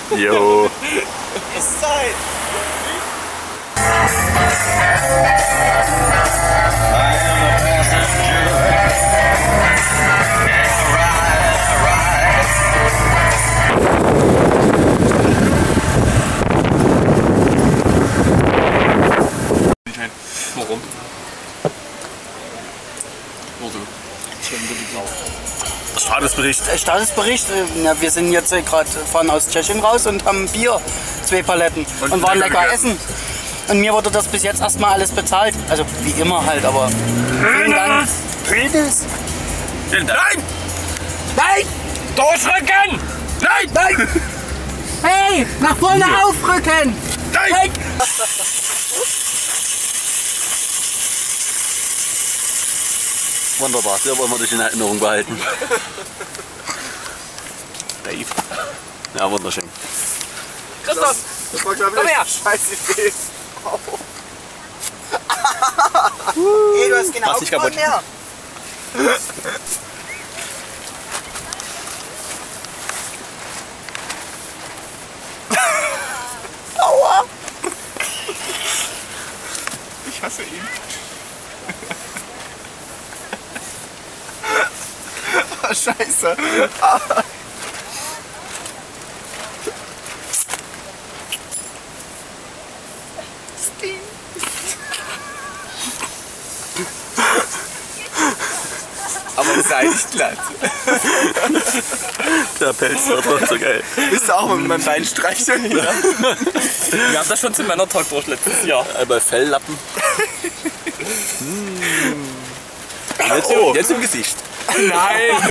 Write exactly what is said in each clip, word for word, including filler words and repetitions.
Jo. Ist Zeit. Warum? Nur so. Statusbericht. Statusbericht, ja, wir sind jetzt gerade fahren aus Tschechien raus und haben Bier, zwei Paletten und, und waren lecker essen. Und mir wurde das bis jetzt erstmal alles bezahlt. Also wie immer halt, aber vielen Dank. Penis. Nein! Nein! Durchrücken! Nein! Nein! Hey! Nach vorne Ja. aufrücken! Nein! Nein! Wunderbar, sehr wollen wir dich in Erinnerung behalten. Dave. Ja, wunderschön. Christoph! Das war glaube ich Komm her. eine scheiß Idee. Hey, du hast genau Mach's nicht kaputt. mehr. Aua! Ich hasse ihn. Oh, scheiße. Aber es ist eigentlich glatt. Der Pelz war doch so geil. Bist du auch mit meinem Bein streicheln hier? Wir haben das schon zum Männertag durch letztes Jahr. Einmal Felllappen. hm. Jetzt, Oh. jetzt im Gesicht. Nein!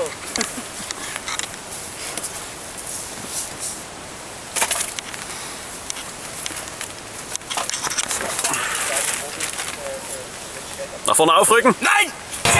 Nach vorne aufrücken. Nein!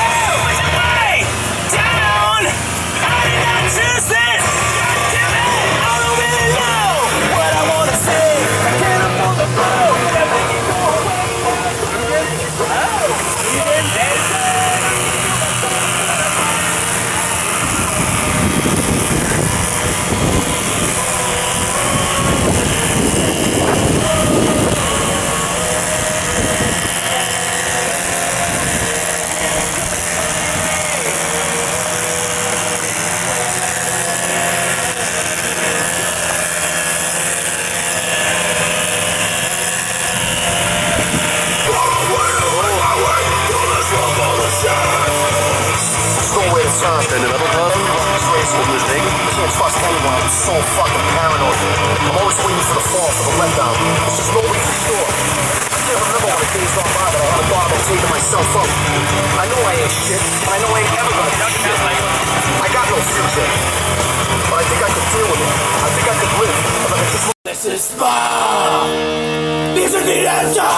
Schöne Wettergrafen. Offene Schläge. Can't trust anyone. I'm so fucking paranoid. I'm always waiting for the fall, for the letdown. There's just no way for sure. I can't remember when the days gone by that I had a thought about taking myself out. I know I ain't shit, and I know I ain't ever gonna be shit. I got no future, but I think I could deal with it. I think I could live if I could just. This is far. Wir sind wieder da.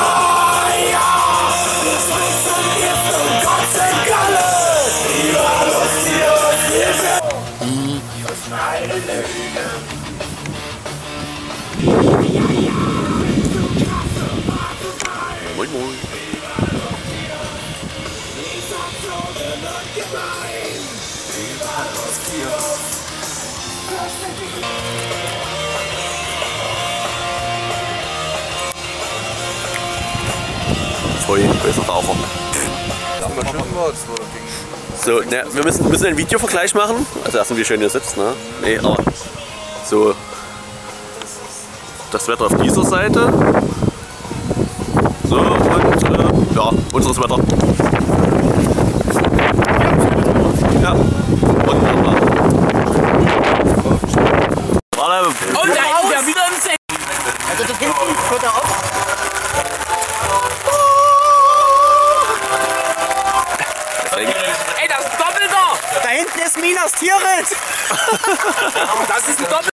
Das wird von dir für Gott und alles. Überall hier und hier sind. Moin moin. Voll böser Raucher. So, ne, wir müssen, müssen einen Videovergleich machen. Also erstmal wie schön ihr sitzt, ne? Nee, aber so das Wetter auf dieser Seite. So und äh, ja, unseres Wetter. Ja. Wunderbar. Warte. Und da ist er wieder im Sekt. Also da hinten, hört er auf. Ey, das ist ein Doppelter! Da hinten ist Minas Tirith. Das ist ein Doppelter!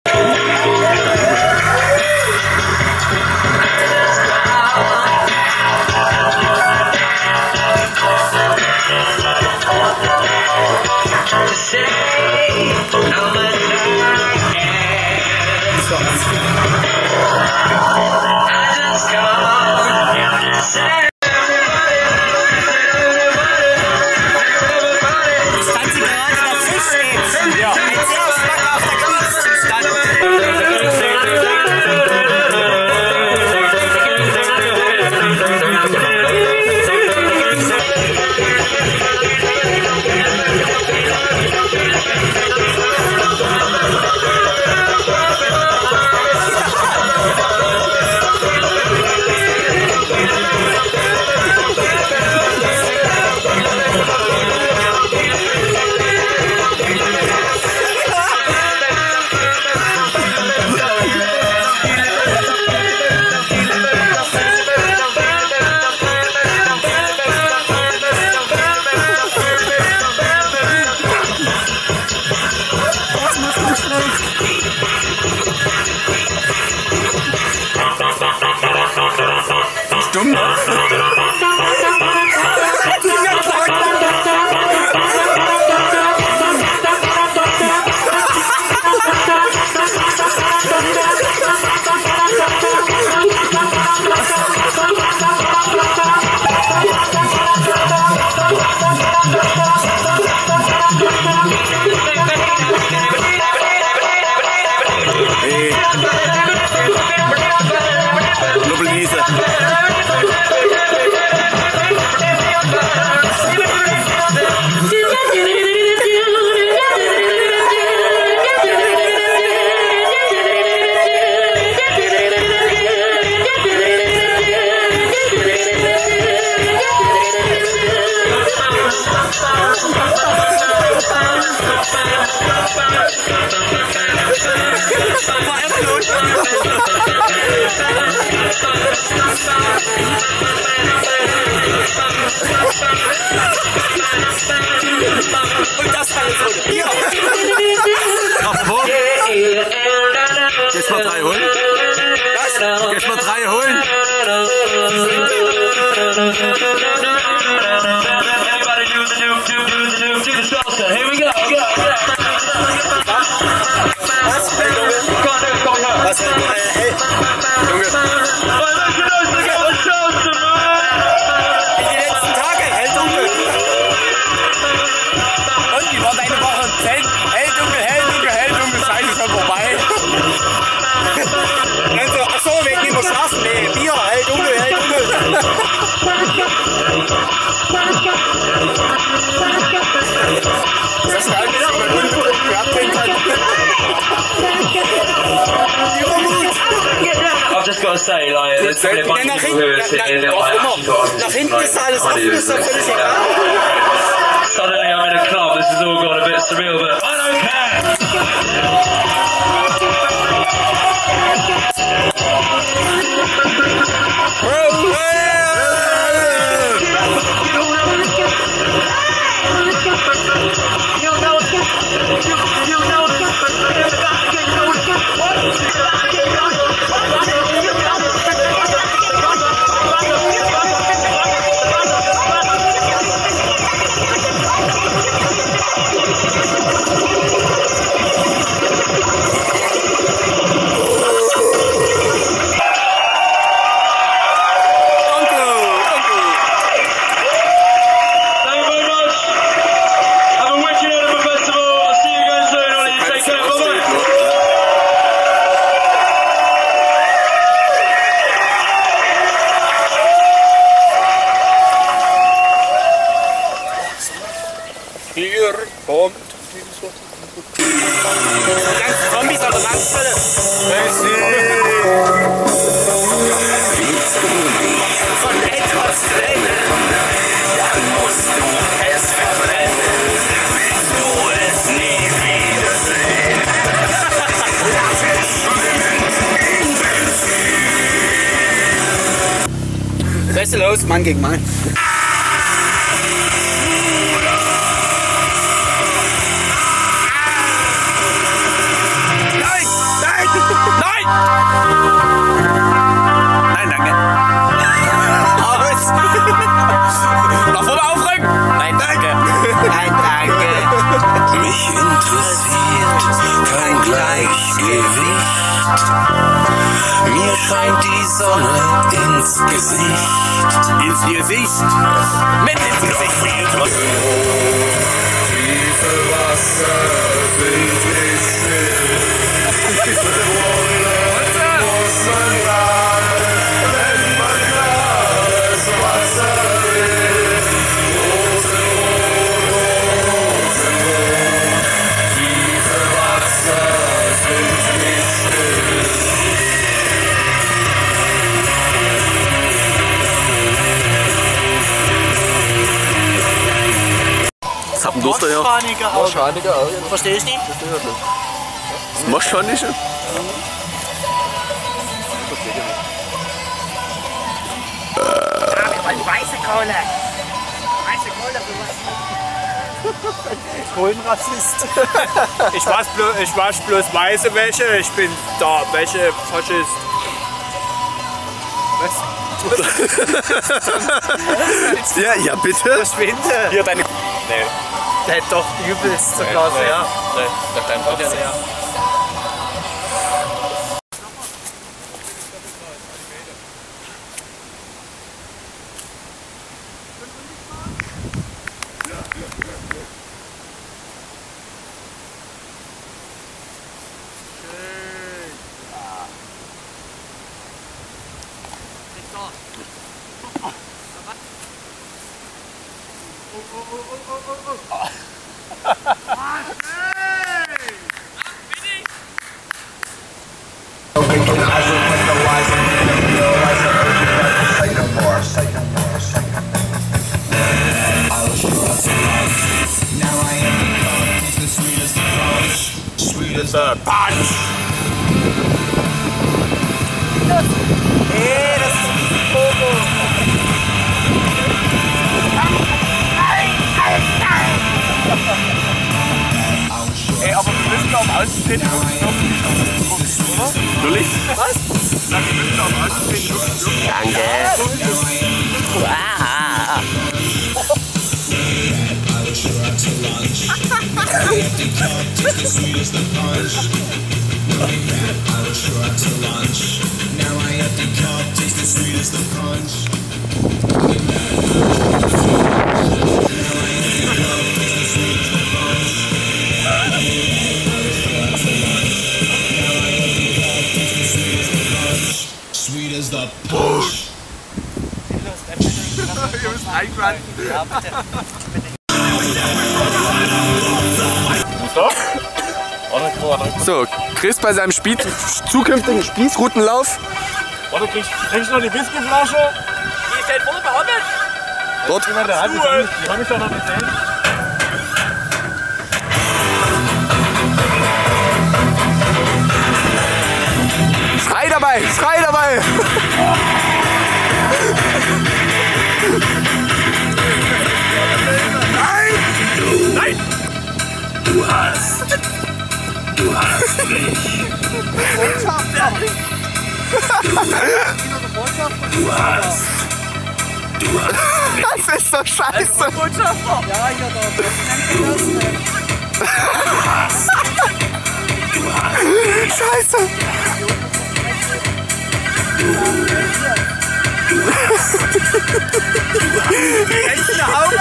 Das Ganze gerade der Fisch steht. Ja. Ein sehr schmackhafter Kriegszustand. Boston. Here we go. Go, go. Was? Hey, Junge. Was? Hey, Junge. Die letzten Tage, hell dunkel. Und wie war deine Woche? Hell, hell dunkel, hell dunkel, hell dunkel, scheiße, schon vorbei. Also, achso, wegen dem Schlafen, nee, Bier, hell dunkel, hell dunkel. Das ist halt nicht, mein Hund betrunken abdrehen kann. I've just got to say, like, there's probably a bunch of people who are sitting there like, actually got Nach hinten ist alles offen, ist doch völlig egal. suddenly I'm in a club, this has all gone a bit surreal, but I don't care! Hier kommt. Ganz Zombies auf der Landstelle. Von etwas trennen. Dann musst du es verbrennen. Willst du es nie wiedersehen? Lass es schwimmen in Benzin. Was ist los? Mann gegen Mann. Nein, danke. Aus. Noch vorne aufrücken? Nein, danke. Nein, danke. Mich interessiert kein Gleichgewicht. Mir scheint die Sonne ins Gesicht. Ins Gesicht. Mit ins Gesicht. Tiefe Wasser sind nicht still. Muss man gerade, wenn man klares Wasser will. Rosenrot, Rosenrot. Tiefe Wasser sind nicht still. Zappenduster, ja. Wahrscheinlicher Wahrscheinlicher auch. Verstehe ich nicht. Das Wahrscheinliche. Weiße Kohle. Weiße Kohle, Kohlenrassist. Ich wasch bloß, ich wasch bloß weiße Wäsche, ich bin da Wäschefaschist. Was? Ja, ja, bitte. Verschwinde! Hier deine. Nee. Der hat doch übelst sogar nee, sehr. Nee, der kleine Bruder ja sehr. The punch! Ey, das ist ein Foto. Ey, aber wir müssen auf Außenstehen oder? Natürlich. Was? Sag, wir müssen auf Außenstehen wirklich. Danke. Ah. Sweet as the punch. Ihr müsst einschalten. Ja, bitte. So, Chris bei seinem Spieß, zukünftigen Spießrutenlauf. Warte, kriegst, kriegst du noch die Whiskyflasche? Die steht vorne bei Hobbit. Dort? Die habe ich doch noch nicht gesehen. Schrei dabei, schrei dabei! Nein! Nein! Du hast. Du hast mich. Du hast. Du hast. Das ist so scheiße! Ja, hier doch. Du hast. Du hast. Scheiße! Kennst du Haube?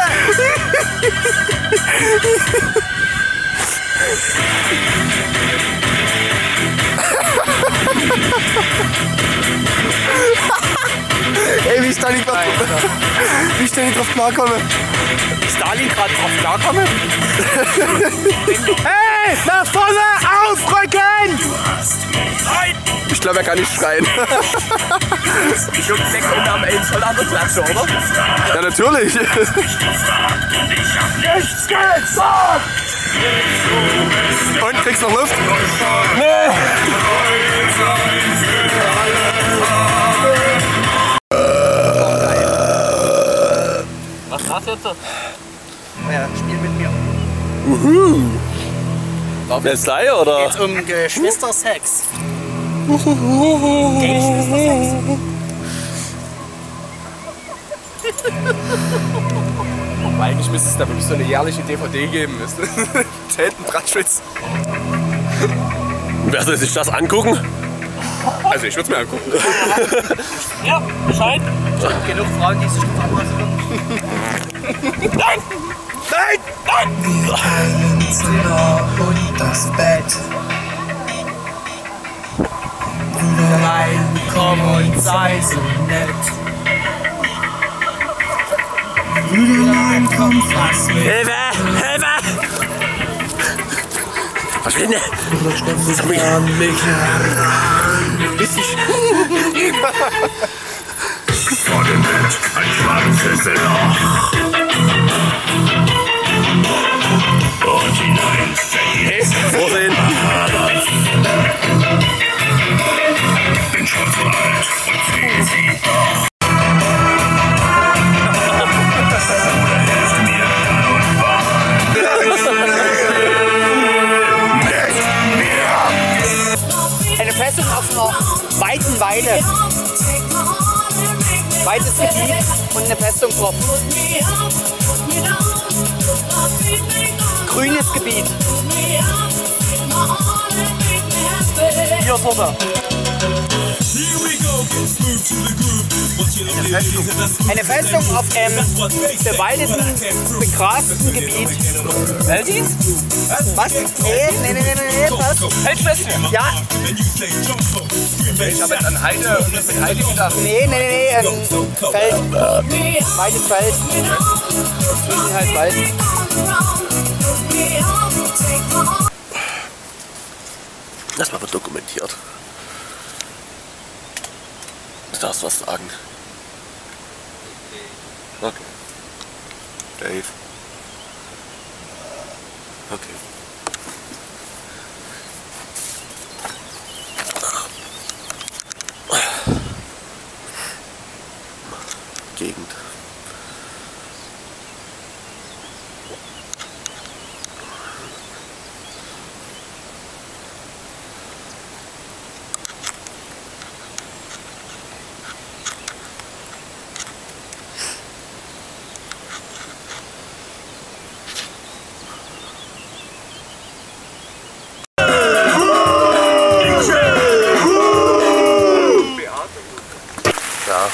Ey, wie ich da nicht drauf, wie ich da nicht drauf klarkomme. Stalin gerade drauf klarkommen? Hey, nach vorne aufrücken! Ich glaube, er kann nicht schreien. Ich hab sechs unterm Elf voll an der Klasse, oder? Ja, natürlich. Nichts gesagt! Und, kriegst du noch Luft? Was macht jetzt? Ja, spiel mit mir. Uhu. Jetzt gleich, oder? Geht's um Geschwistersex. Eigentlich müsste es da wirklich so eine jährliche D V D geben. Zelten Bratschwitz. Wer soll sich das angucken? Also ich würde es mir angucken. Ja, Bescheid. Genug Frauen, die sich veranlassen. Nein! Nein! Nein! Ins Zimmer und das Bett. Rein, komm und sei so nett. Brüderlein, komm, fass mich. Hilfe! Hilfe! Verschwinde! Sag mich an mich heran. Vor dem Bett ein schwarzes Loch. Und hinein fällt. Vorsehen! Bin schon zu alt und sehe sie doch. Eine Festung auf einer weiten Weide. Weites Gebiet und eine Festung drauf. Grünes Gebiet. Hier vorne. Eine Festung. Eine Festung auf einem bewaldeten, begrasten Gebiet. Felddienst? Was? Nee, nee, nee, nee, nee, was? Feldfläche? Ja. Ich habe jetzt an Heide und mit Heide gedacht. Nee, nee, nee, nee, ähm, Feld. Weites Feld. Zwischen halt Wald. Das mal wird dokumentiert. Du darfst was sagen. Okay. Dave. Okay. Gegend.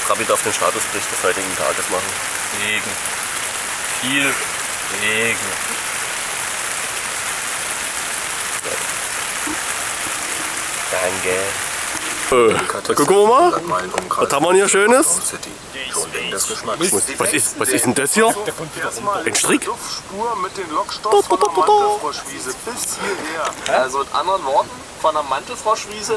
Rabbit auf den Statusbericht des heutigen Tages machen. Regen. Viel Regen. Danke. Äh, da gucken wir mal. Was haben wir hier Schönes? Was ist, was ist denn das hier? Ein Strick? Spur mit den Lockstoff von der Mantelfroschwiese bis hierher. Also in anderen Worten, von der Mantelfroschwiese.